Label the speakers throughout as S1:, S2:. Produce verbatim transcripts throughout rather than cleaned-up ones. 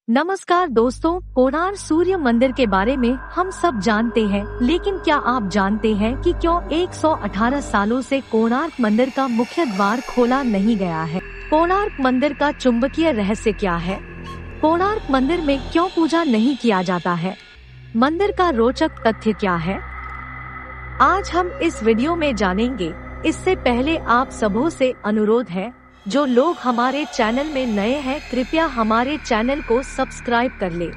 S1: नमस्कार दोस्तों, कोणार्क सूर्य मंदिर के बारे में हम सब जानते हैं, लेकिन क्या आप जानते हैं कि क्यों एक सौ अठारह सालों से कोणार्क मंदिर का मुख्य द्वार खोला नहीं गया है? कोणार्क मंदिर का चुंबकीय रहस्य क्या है? कोणार्क मंदिर में क्यों पूजा नहीं किया जाता है? मंदिर का रोचक तथ्य क्या है? आज हम इस वीडियो में जानेंगे। इससे पहले आप सबों से अनुरोध है, जो लोग हमारे चैनल में नए हैं, कृपया हमारे चैनल को सब्सक्राइब कर ले।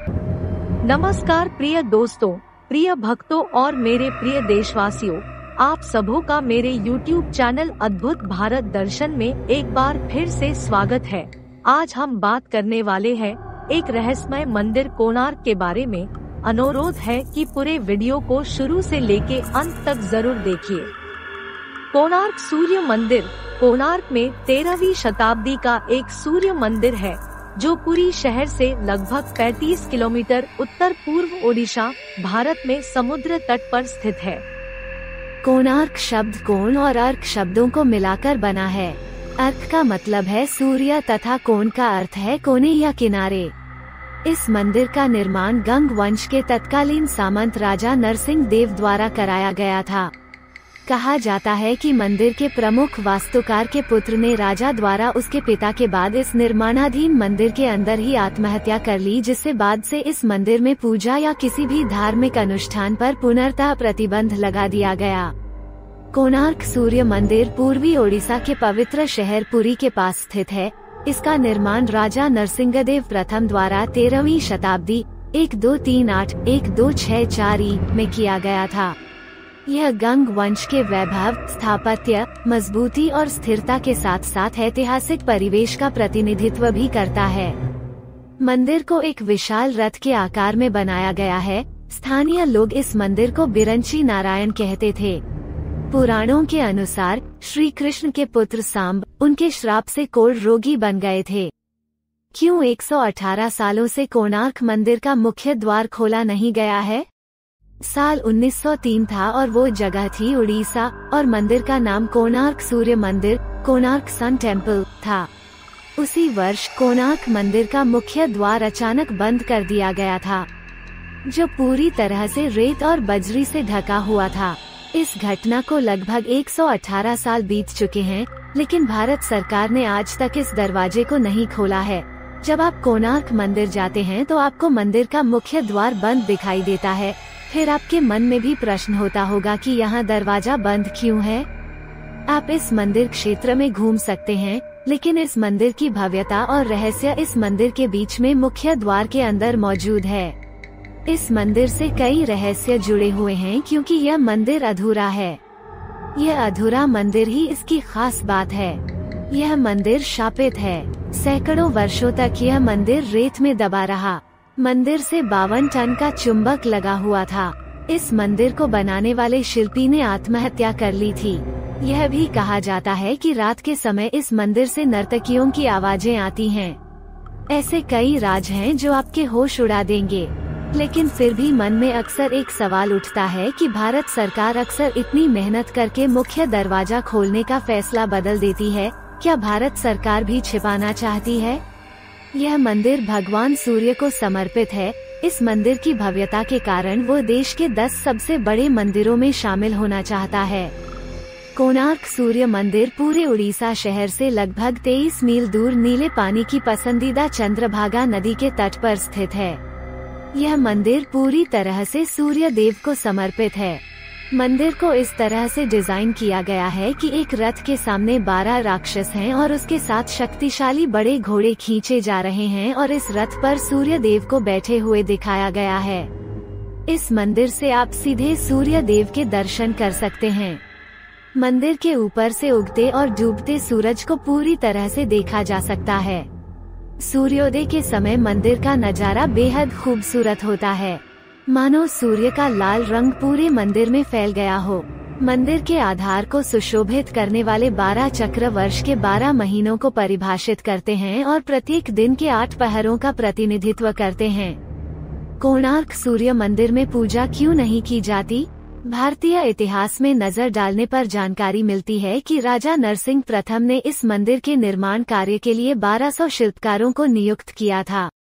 S1: नमस्कार प्रिय दोस्तों, प्रिय भक्तों और मेरे प्रिय देशवासियों, आप सबों का मेरे यूट्यूब चैनल अद्भुत भारत दर्शन में एक बार फिर से स्वागत है। आज हम बात करने वाले हैं एक रहस्यमय मंदिर कोणार्क के बारे में। अनुरोध है कि पूरे वीडियो को शुरू से लेके अंत तक जरूर देखिए। कोणार्क सूर्य मंदिर कोणार्क में तेरहवीं शताब्दी का एक सूर्य मंदिर है, जो पुरी शहर से लगभग पैंतीस किलोमीटर उत्तर पूर्व ओडिशा, भारत में समुद्र तट पर स्थित है।
S2: कोणार्क शब्द कोण और अर्क शब्दों को मिलाकर बना है। अर्क का मतलब है सूर्य तथा कोण का अर्थ है कोने या किनारे। इस मंदिर का निर्माण गंग वंश के तत्कालीन सामंत राजा नरसिंह देव द्वारा कराया गया था। कहा जाता है कि मंदिर के प्रमुख वास्तुकार के पुत्र ने राजा द्वारा उसके पिता के बाद इस निर्माणाधीन मंदिर के अंदर ही आत्महत्या कर ली, जिससे बाद से इस मंदिर में पूजा या किसी भी धार्मिक अनुष्ठान पर पुनर्तः प्रतिबंध लगा दिया गया। कोणार्क सूर्य मंदिर पूर्वी ओडिशा के पवित्र शहर पुरी के पास स्थित है। इसका निर्माण राजा नरसिंहदेव प्रथम द्वारा तेरहवीं शताब्दी एक दो तीन आठ एक दो छह चार ई में किया गया था। यह गंग वंश के वैभव, स्थापत्य, मजबूती और स्थिरता के साथ साथ ऐतिहासिक परिवेश का प्रतिनिधित्व भी करता है। मंदिर को एक विशाल रथ के आकार में बनाया गया है। स्थानीय लोग इस मंदिर को बिरंची नारायण कहते थे। पुराणों के अनुसार श्री कृष्ण के पुत्र सांब उनके श्राप से कोढ़ रोगी बन गए थे। क्यों एक सौ अठारह सालों से कोणार्क मंदिर का मुख्य द्वार खोला नहीं गया है? साल उन्नीस सौ तीन था और वो जगह थी उड़ीसा, और मंदिर का नाम कोणार्क सूर्य मंदिर, कोणार्क सन टेम्पल था। उसी वर्ष कोणार्क मंदिर का मुख्य द्वार अचानक बंद कर दिया गया था, जो पूरी तरह से रेत और बजरी से ढका हुआ था। इस घटना को लगभग एक सौ अठारह साल बीत चुके हैं, लेकिन भारत सरकार ने आज तक इस दरवाजे को नहीं खोला है। जब आप कोणार्क मंदिर जाते हैं तो आपको मंदिर का मुख्य द्वार बंद दिखाई देता है। फिर आपके मन में भी प्रश्न होता होगा कि यहाँ दरवाजा बंद क्यों है? आप इस मंदिर क्षेत्र में घूम सकते हैं, लेकिन इस मंदिर की भव्यता और रहस्य इस मंदिर के बीच में मुख्य द्वार के अंदर मौजूद है। इस मंदिर से कई रहस्य जुड़े हुए हैं, क्योंकि यह मंदिर अधूरा है। यह अधूरा मंदिर ही इसकी खास बात है। यह मंदिर शापित है। सैकड़ों वर्षों तक यह मंदिर रेत में दबा रहा। मंदिर से बावन टन का चुंबक लगा हुआ था। इस मंदिर को बनाने वाले शिल्पी ने आत्महत्या कर ली थी। यह भी कहा जाता है कि रात के समय इस मंदिर से नर्तकियों की आवाजें आती हैं। ऐसे कई राज हैं जो आपके होश उड़ा देंगे, लेकिन फिर भी मन में अक्सर एक सवाल उठता है कि भारत सरकार अक्सर इतनी मेहनत करके मुख्य दरवाजा खोलने का फैसला बदल देती है। क्या भारत सरकार भी छिपाना चाहती है? यह मंदिर भगवान सूर्य को समर्पित है। इस मंदिर की भव्यता के कारण वो देश के दस सबसे बड़े मंदिरों में शामिल होना चाहता है। कोणार्क सूर्य मंदिर पूरे उड़ीसा शहर से लगभग तेईस मील दूर नीले पानी की पसंदीदा चंद्रभागा नदी के तट पर स्थित है। यह मंदिर पूरी तरह से सूर्य देव को समर्पित है। मंदिर को इस तरह से डिजाइन किया गया है कि एक रथ के सामने बारह राक्षस हैं और उसके साथ शक्तिशाली बड़े घोड़े खींचे जा रहे हैं, और इस रथ पर सूर्य देव को बैठे हुए दिखाया गया है। इस मंदिर से आप सीधे सूर्य देव के दर्शन कर सकते हैं। मंदिर के ऊपर से उगते और डूबते सूरज को पूरी तरह से देखा जा सकता है। सूर्योदय के समय मंदिर का नजारा बेहद खूबसूरत होता है, मानो सूर्य का लाल रंग पूरे मंदिर में फैल गया हो। मंदिर के आधार को सुशोभित करने वाले बारह चक्र वर्ष के बारह महीनों को परिभाषित करते हैं और प्रत्येक दिन के आठ पहरों का प्रतिनिधित्व करते हैं। कोणार्क सूर्य मंदिर में पूजा क्यों नहीं की जाती? भारतीय इतिहास में नजर डालने पर जानकारी मिलती है कि राजा नरसिंह प्रथम ने इस मंदिर के निर्माण कार्य के लिए बारह सौ शिल्पकारों को नियुक्त किया था।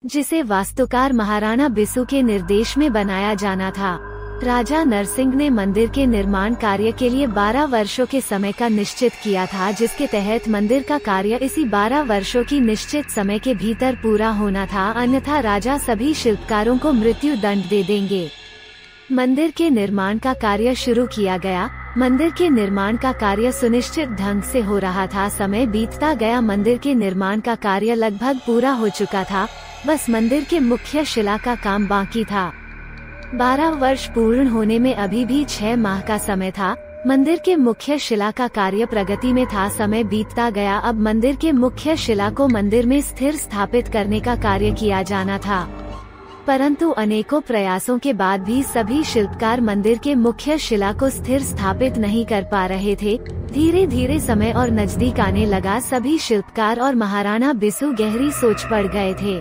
S2: जिसे वास्तुकार महाराणा बिसु के निर्देश में बनाया जाना था। राजा नरसिंह ने मंदिर के निर्माण कार्य के लिए बारह वर्षों के समय का निश्चित किया था, जिसके तहत मंदिर का कार्य इसी बारह वर्षों की निश्चित समय के भीतर पूरा होना था, अन्यथा राजा सभी शिल्पकारों को मृत्यु दंड दे देंगे। मंदिर के निर्माण का कार्य शुरू किया गया। मंदिर के निर्माण का कार्य सुनिश्चित ढंग से हो रहा था। समय बीतता गया, मंदिर के निर्माण का कार्य लगभग पूरा हो चुका था। बस मंदिर के मुख्य शिला का काम बाकी था। बारह वर्ष पूर्ण होने में अभी भी छह माह का समय था। मंदिर के मुख्य शिला का कार्य प्रगति में था। समय बीतता गया, अब मंदिर के मुख्य शिला को मंदिर में स्थिर स्थापित करने का कार्य किया जाना था। परंतु अनेकों प्रयासों के बाद भी सभी शिल्पकार मंदिर के मुख्य शिला को स्थिर स्थापित नहीं कर पा रहे थे। धीरे धीरे समय और नजदीक आने लगा। सभी शिल्पकार और महाराणा बिसु गहरी सोच पड़ गए थे।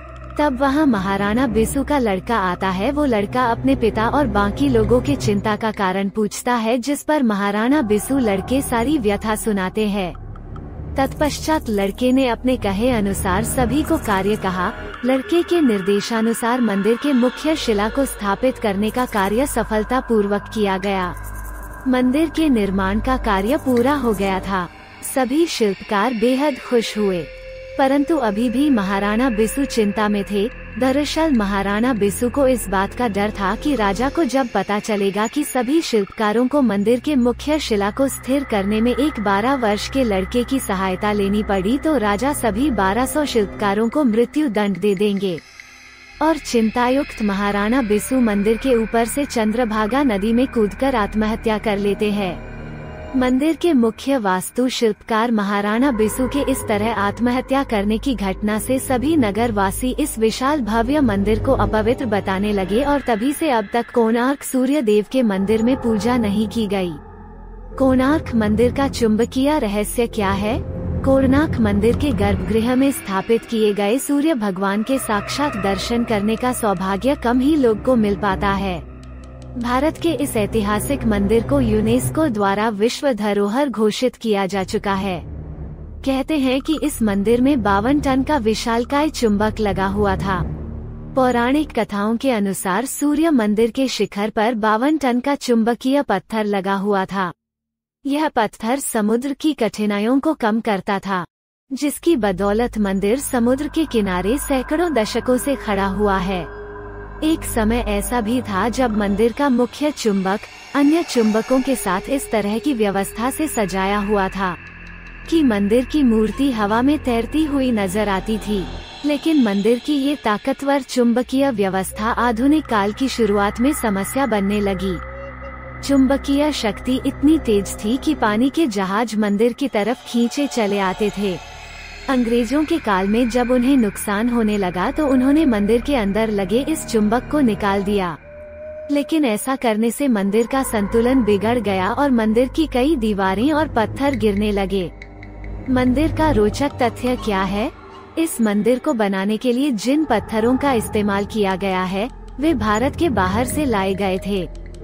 S2: तब वहाँ महाराणा बिसु का लड़का आता है। वो लड़का अपने पिता और बाकी लोगों के चिंता का कारण पूछता है, जिस पर महाराणा बिसु लड़के सारी व्यथा सुनाते हैं। तत्पश्चात लड़के ने अपने कहे अनुसार सभी को कार्य कहा। लड़के के निर्देशानुसार मंदिर के मुख्य शिला को स्थापित करने का कार्य सफलता पूर्वक किया गया। मंदिर के निर्माण का कार्य पूरा हो गया था। सभी शिल्पकार बेहद खुश हुए, परंतु अभी भी महाराणा बिसु चिंता में थे। दरअसल महाराणा बिसु को इस बात का डर था कि राजा को जब पता चलेगा कि सभी शिल्पकारों को मंदिर के मुख्य शिला को स्थिर करने में एक बारह वर्ष के लड़के की सहायता लेनी पड़ी, तो राजा सभी बारह सौ शिल्पकारों को मृत्यु दंड दे देंगे। और चिंतायुक्त महाराणा बिसु मंदिर के ऊपर से चंद्रभागा नदी में कूदकर आत्महत्या कर लेते हैं। मंदिर के मुख्य वास्तु शिल्पकार महाराणा बिसु के इस तरह आत्महत्या करने की घटना से सभी नगरवासी इस विशाल भव्य मंदिर को अपवित्र बताने लगे और तभी से अब तक कोणार्क सूर्य देव के मंदिर में पूजा नहीं की गई। कोणार्क मंदिर का चुंबकीय रहस्य क्या है? कोणार्क मंदिर के गर्भगृह में स्थापित किए गए सूर्य भगवान के साक्षात दर्शन करने का सौभाग्य कम ही लोग को मिल पाता है। भारत के इस ऐतिहासिक मंदिर को यूनेस्को द्वारा विश्व धरोहर घोषित किया जा चुका है। कहते हैं कि इस मंदिर में बावन टन का विशालकाय चुंबक लगा हुआ था। पौराणिक कथाओं के अनुसार सूर्य मंदिर के शिखर पर बावन टन का चुंबकीय पत्थर लगा हुआ था। यह पत्थर समुद्र की कठिनाइयों को कम करता था, जिसकी बदौलत मंदिर समुद्र के किनारे सैकड़ों दशकों से खड़ा हुआ है। एक समय ऐसा भी था जब मंदिर का मुख्य चुंबक अन्य चुंबकों के साथ इस तरह की व्यवस्था से सजाया हुआ था कि मंदिर की मूर्ति हवा में तैरती हुई नजर आती थी। लेकिन मंदिर की ये ताकतवर चुंबकीय व्यवस्था आधुनिक काल की शुरुआत में समस्या बनने लगी। चुंबकीय शक्ति इतनी तेज थी कि पानी के जहाज मंदिर की तरफ खींचे चले आते थे। अंग्रेजों के काल में जब उन्हें नुकसान होने लगा तो उन्होंने मंदिर के अंदर लगे इस चुंबक को निकाल दिया। लेकिन ऐसा करने से मंदिर का संतुलन बिगड़ गया और मंदिर की कई दीवारें और पत्थर गिरने लगे। मंदिर का रोचक तथ्य क्या है? इस मंदिर को बनाने के लिए जिन पत्थरों का इस्तेमाल किया गया है वे भारत के बाहर से लाए गए थे।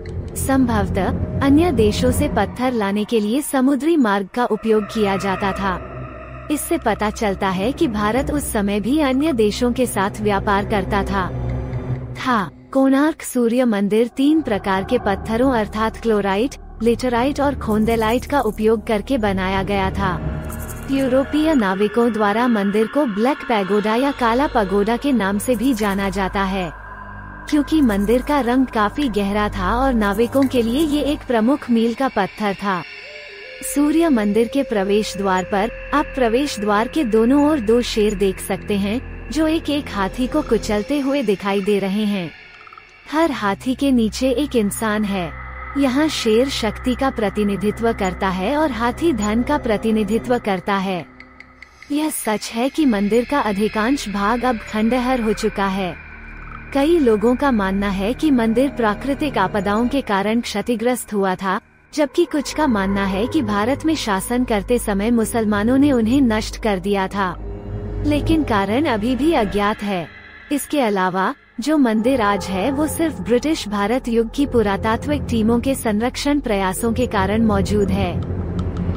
S2: संभवतः अन्य देशों से पत्थर लाने के लिए समुद्री मार्ग का उपयोग किया जाता था। इससे पता चलता है कि भारत उस समय भी अन्य देशों के साथ व्यापार करता था। था कोणार्क सूर्य मंदिर तीन प्रकार के पत्थरों अर्थात क्लोराइट, लेटराइट और खोंडेलाइट का उपयोग करके बनाया गया था। यूरोपीय नाविकों द्वारा मंदिर को ब्लैक पैगोडा या काला पगोडा के नाम से भी जाना जाता है, क्योंकि मंदिर का रंग काफी गहरा था और नाविकों के लिए ये एक प्रमुख मील का पत्थर था। सूर्य मंदिर के प्रवेश द्वार पर आप प्रवेश द्वार के दोनों ओर दो शेर देख सकते हैं, जो एक एक हाथी को कुचलते हुए दिखाई दे रहे हैं। हर हाथी के नीचे एक इंसान है। यहाँ शेर शक्ति का प्रतिनिधित्व करता है और हाथी धन का प्रतिनिधित्व करता है। यह सच है कि मंदिर का अधिकांश भाग अब खंडहर हो चुका है। कई लोगों का मानना है कि मंदिर प्राकृतिक आपदाओं के कारण क्षतिग्रस्त हुआ था, जबकि कुछ का मानना है कि भारत में शासन करते समय मुसलमानों ने उन्हें नष्ट कर दिया था, लेकिन कारण अभी भी अज्ञात है। इसके अलावा जो मंदिर आज है वो सिर्फ ब्रिटिश भारत युग की पुरातात्विक टीमों के संरक्षण प्रयासों के कारण मौजूद है।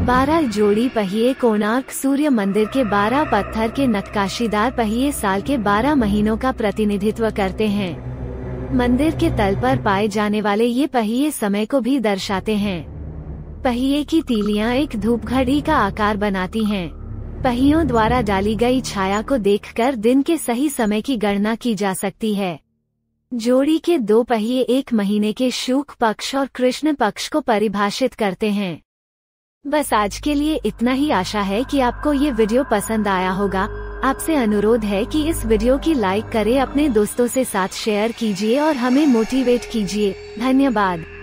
S2: बारह जोड़ी पहिए कोणार्क सूर्य मंदिर के बारह पत्थर के नक्काशीदार पहिए साल के बारह महीनों का प्रतिनिधित्व करते हैं। मंदिर के तल पर पाए जाने वाले ये पहिए समय को भी दर्शाते हैं। पहिए की तीलियां एक धूप घड़ी का आकार बनाती हैं। पहियों द्वारा डाली गई छाया को देखकर दिन के सही समय की गणना की जा सकती है। जोड़ी के दो पहिए एक महीने के शुक्ल पक्ष और कृष्ण पक्ष को परिभाषित करते हैं। बस आज के लिए इतना ही। आशा है कि आपको ये वीडियो पसंद आया होगा। आपसे अनुरोध है कि इस वीडियो की लाइक करें, अपने दोस्तों से साथ शेयर कीजिए और हमें मोटिवेट कीजिए। धन्यवाद।